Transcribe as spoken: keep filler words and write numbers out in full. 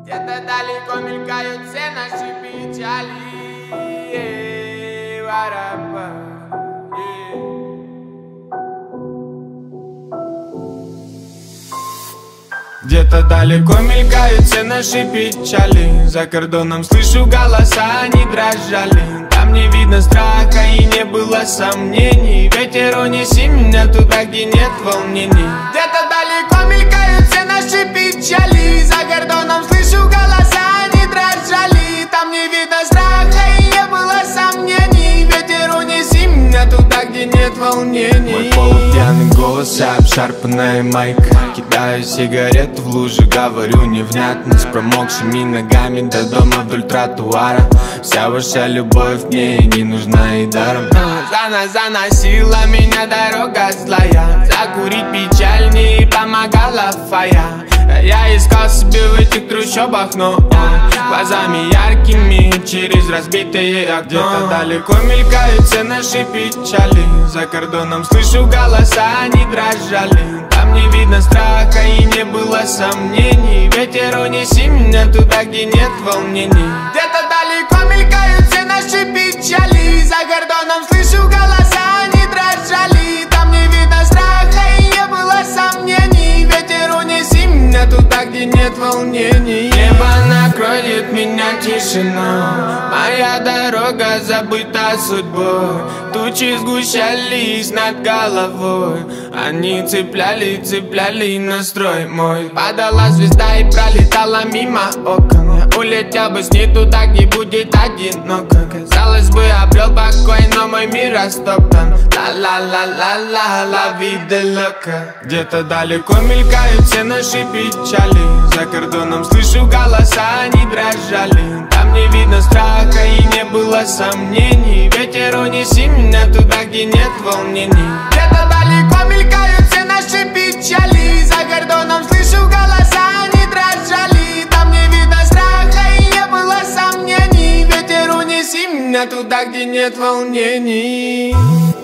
Где-то далеко мелькают все наши печали. Где-то далеко мелькают все наши печали. За кордоном слышу голоса, они дрожали. Там не видно страха и не было сомнений. Ветер, унеси меня туда, где нет волнений. Где-то далеко мелькают все наши печали. За кордоном слышу голоса, они дрожали. Там не видно страха и не было сомнений. Ветер, унеси меня туда, где нет волнений. Мой полупьяный голос и обшарпанная майка. Кидаю сигарету в лужу, говорю невнятно, с промокшими ногами до дома вдоль тротуара. Вся ваша любовь мне не нужна и даром. Зана заносила меня дорога злая. Закурить печаль не помогала фая. Я искал себе в этих трущобах, но глазами яркими через разбитые окна. Где-то далеко мелькают все наши печали. За кордоном слышу голоса, они дрожали. Там не видно страха и не было сомнений. Ветер, унеси меня туда, где нет волнений. Где-то далеко мелькают все наши печали. За кордоном слышу голоса, они дрожали. Там не видно страха и не было сомнений. Ветер, унеси меня туда, где нет волнений. Небо накроет меня тишина. Моя дорога забыта судьбой. Тучи сгущались над головой. Они цепляли, цепляли настрой мой. Падала звезда и пролетала мимо окон. Я улетел бы с ней туда, где будет одиноко. Казалось бы, обрел покой, но мой мир растоптан. Ла-ла-ла-ла-ла, ла вида лока. Где-то далеко мелькают все наши печали. За кордоном слышу голоса, они дрожали. Там не видно страха и не было сомнений. Ветер, унеси меня туда, где нет волнений. Где-то далеко мелькают все наши печали. За кордоном слышу голоса, они дрожали. Там не видно страха и не было сомнений. Ветер, унеси меня туда, где нет волнений.